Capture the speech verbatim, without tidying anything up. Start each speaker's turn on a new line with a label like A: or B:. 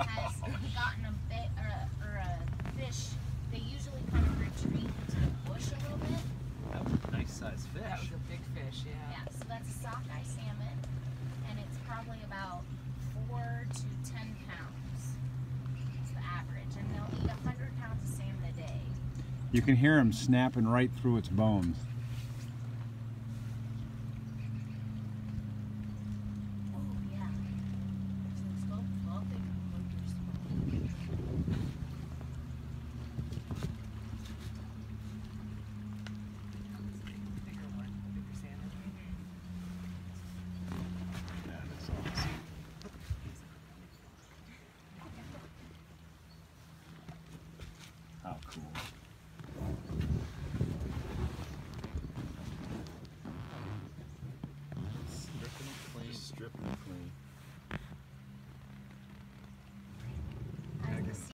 A: has gotten a bit or a, or a fish, they usually kind of retreat into the bush a little bit.
B: That was a nice sized fish.
C: That was a big fish, yeah.
A: Yeah, so that's a sockeye salmon, and it's probably about four to ten pounds. It's the average, and they'll eat a hundred pounds of salmon a day.
D: You can hear them snapping right through its bones.
A: Oh yeah.
C: Bigger one, bigger salmon.
D: That is awesome. How cool.